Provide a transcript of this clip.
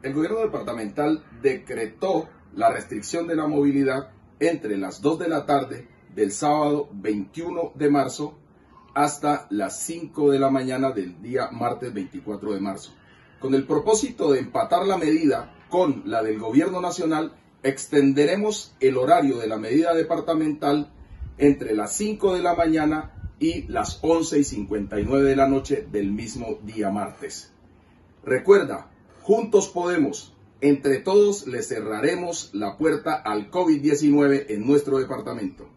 El gobierno departamental decretó la restricción de la movilidad entre las 2 de la tarde del sábado 21 de marzo hasta las 5 de la mañana del día martes 24 de marzo. Con el propósito de empatar la medida con la del gobierno nacional, extenderemos el horario de la medida departamental entre las 5 de la mañana y las 11:59 de la noche del mismo día martes. Recuerda, juntos podemos, entre todos le cerraremos la puerta al COVID-19 en nuestro departamento.